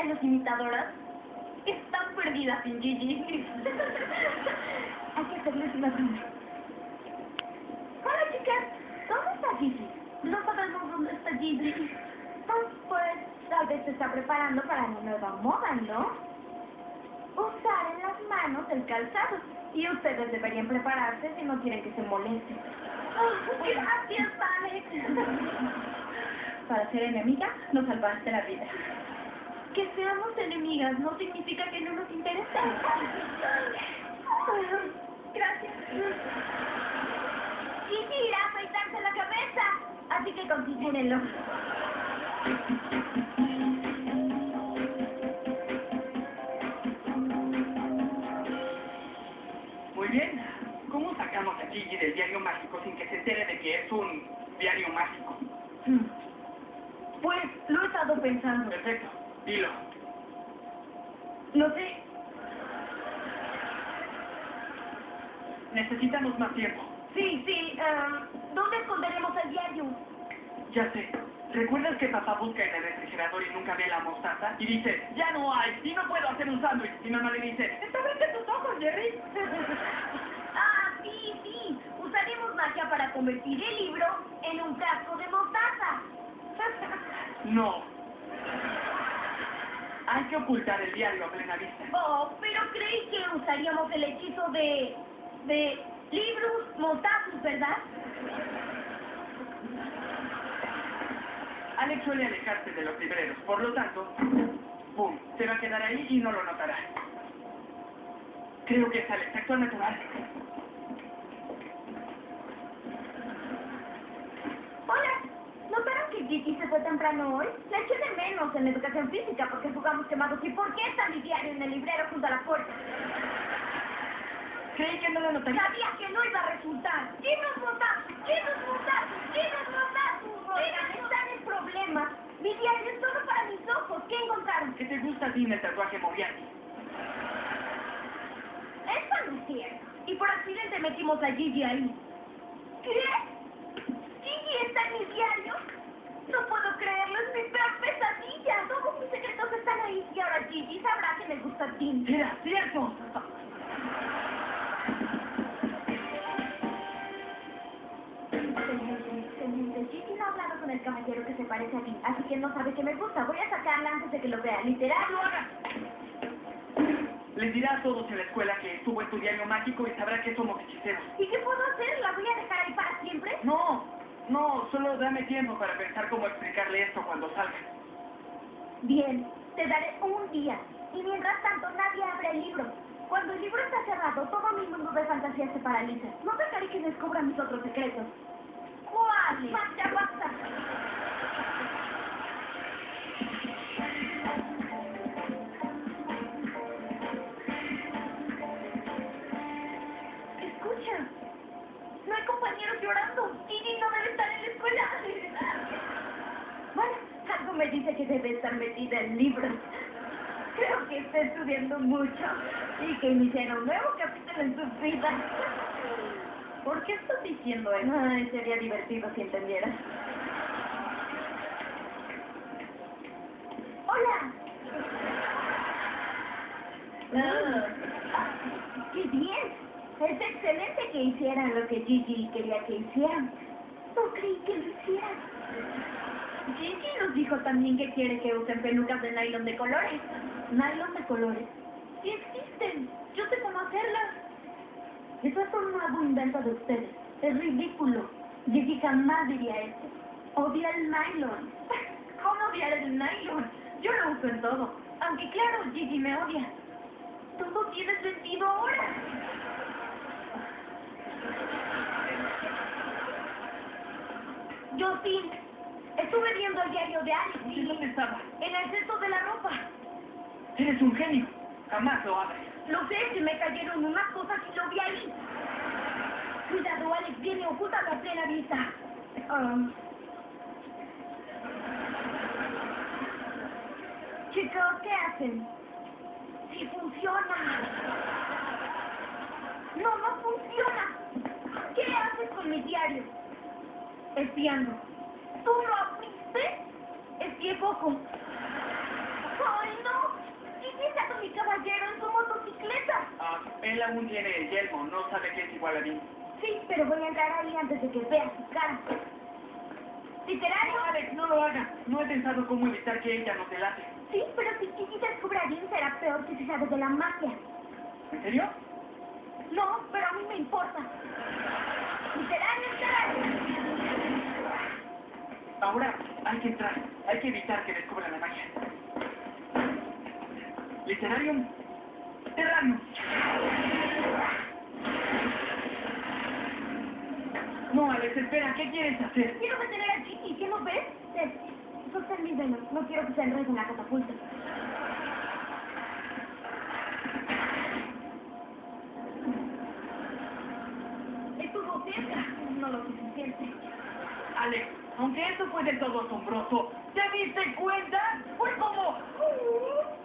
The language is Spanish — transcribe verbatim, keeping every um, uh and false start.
las imitadoras están perdidas sin Gigi. Hay que hacerles una broma. Hola, chicas. ¿Dónde está Gigi? No sabemos dónde está Gigi. Pues, tal vez se está preparando para una nueva moda, ¿no? Usar en las manos el calzado. Y ustedes deberían prepararse si no quieren que se molesten. Oh, gracias, Alex. Para ser enemiga, nos salvaste la vida. Que seamos enemigas no significa que no nos interese. Gracias. Gigi irá a afeitarse la cabeza, así que considérenlo. Muy bien. ¿Cómo sacamos a Gigi del diario mágico sin que se entere de que es un diario mágico? Hmm. Pues lo he estado pensando. Perfecto. Dilo. No sé. Necesitamos más tiempo. Sí, sí. Um, ¿Dónde esconderemos el diario? Ya sé. ¿Recuerdas que papá busca en el refrigerador y nunca ve la mostaza? Y dice, ya no hay, y no puedo hacer un sándwich. Y mamá le dice, está abriendo tus ojos, Jerry. Ah, sí, sí. Usaremos magia para convertir el libro en un casco de mostaza. No. Hay que ocultar el diario a plena vista. Oh, pero creí que usaríamos el hechizo de... de libros mostazos, ¿verdad? Alex suele alejarse de los libreros, por lo tanto, ¡pum!, se va a quedar ahí y no lo notará. Creo que es Alex, actúa natural. Hola, ¿notaron que Gigi se fue temprano hoy? La eché de menos en educación física porque jugamos quemados. ¿Y por qué está mi diario en el librero junto a la puerta? Creí que no lo notaría. Sabía que no iba a resultar. ¡Libros mostazos! ¡Libros mostazos! ¡Libros mostazos! Oigan, están en problemas. Mi diario es solo para mis ojos. ¿Qué encontraron? ¿Qué te gusta a ti en el tatuaje Moriarty? Eso no es cierto. Y por accidente metimos a Gigi ahí. ¿Qué? ¿Gigi está en mi diario? No puedo creerlo, es mi peor pesadilla. Todos mis secretos están ahí. Y ahora Gigi sabrá que me gusta Tim. ¡Era cierto! Excelente. Gigi no ha hablado con el caballero que se parece a mí, así que no sabe que me gusta. Voy a sacarla antes de que lo vea. Literal. ¡No lo hagas! Les dirá a todos en la escuela que estuvo en tu diario mágico y sabrá que somos hechiceros. ¿Y qué puedo hacer? ¿La voy a dejar ahí para siempre? No, no, solo dame tiempo para pensar cómo explicarle esto cuando salga. Bien, te daré un día. Y mientras tanto, nadie abre el libro. Cuando el libro está cerrado, todo mi mundo de fantasía se paraliza. No dejaré que descubra mis otros secretos. ¿Cuáles? ¡Basta, basta! Escucha. No hay compañeros llorando. Gigi no debe estar en la escuela. Bueno, algo me dice que debe estar metida en libros. Creo que está estudiando mucho y que iniciará un nuevo capítulo en su vida. ¿Por qué estás diciendo eso? Ay, sería divertido si entendieras. ¡Hola! Ah, ¡qué bien! Es excelente que hicieran lo que Gigi quería que hicieran. No creí que lo hicieran. Gigi nos dijo también que quiere que usen pelucas de nylon de colores. ¿Nylon de colores? ¡Sí existen! Yo sé cómo hacerlas. Eso es un nuevo invento de ustedes. Es ridículo. Gigi jamás diría eso. Odia el nylon. ¿Cómo odiar el nylon? Yo lo uso en todo. Aunque claro, Gigi me odia. Todo tiene sentido ahora. Yo sí. Estuve viendo el diario de Alex. ¿Y dónde estaba? En el cesto de la ropa. Eres un genio. Jamás lo abres. Lo sé, se me cayeron unas cosas y lo vi ahí. Cuidado, Alex, viene oculta a plena vista. Um... Chicos, ¿qué hacen? ¡Sí funciona! ¡No, no funciona! ¿Qué haces con mi diario? Espiando. ¿Tú lo abriste? Espié poco. ¡Ay, no! Gigi está con mi caballero en su motocicleta. Ah, él aún tiene el yelmo, no sabe que es igual a mí. Sí, pero voy a entrar ahí antes de que vea su cara. Literario. No, Alex, no lo haga. No he pensado cómo evitar que ella nos delate. Sí, pero si Gigi descubre a Jim será peor que si sabe de la mafia. ¿En serio? No, pero a mí me importa. Literario, literario. Ahora hay que entrar. Hay que evitar que descubra la magia. Literarium. Terrarium. No, Alex, espera. ¿Qué quieres hacer? Quiero detener a Gigi. ¿Qué no ves? Eh, sostén mis venos. No quiero que se enrede en la catapulta. Estuvo cerca. No lo suficiente. Alex, aunque eso fue del todo asombroso, ¿te diste cuenta? Fue como...